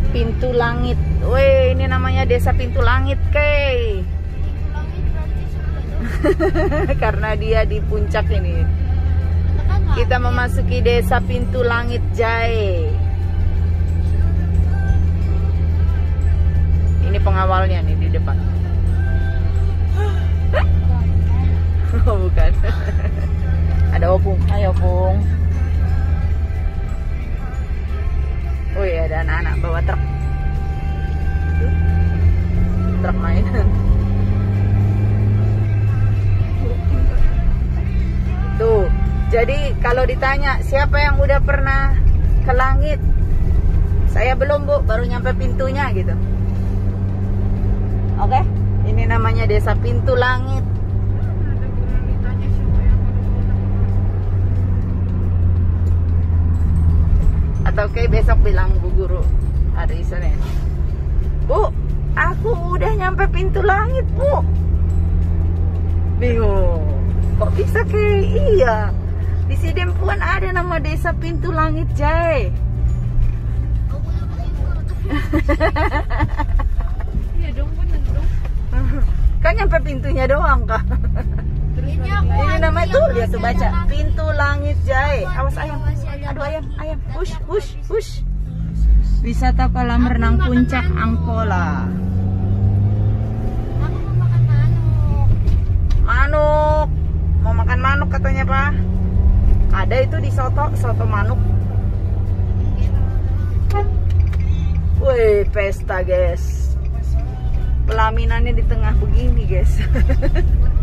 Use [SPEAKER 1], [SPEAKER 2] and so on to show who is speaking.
[SPEAKER 1] Pintu Langit. Weh, ini namanya Desa Pintu Langit, Kay. Karena dia di puncak ini. Kita memasuki Desa Pintu Langit Jaya. Ini pengawalnya nih di depan. Oh, bukan. Ada Opung. Ayo, Opung. Oh iya, ada anak-anak bawa truk. Truk mainan. Tuh, jadi kalau ditanya siapa yang udah pernah ke langit, saya belum, Bu, baru nyampe pintunya gitu. Oke, ini namanya Desa Pintu Langit. Atau kayak besok bilang Bu Guru hari Senin, Bu, aku udah nyampe pintu langit, Bu. Bingung, kok bisa kayak iya? Di Sidempuan ada nama Desa Pintu Langit Jaya.
[SPEAKER 2] Iya dong, bener dong.
[SPEAKER 1] Kan nyampe pintunya doang, Kak. Ini namanya tuh, lihat tuh, baca Pintu Langit Jaya. Awas ayam. Aduh, ayam. Hush. Wisata kolam renang puncak Angkola.
[SPEAKER 2] Aku mau makan manuk.
[SPEAKER 1] Manuk. Mau makan manuk katanya, Pak. Ada itu di soto manuk. Wih, pesta, guys. Pelaminannya di tengah begini, guys.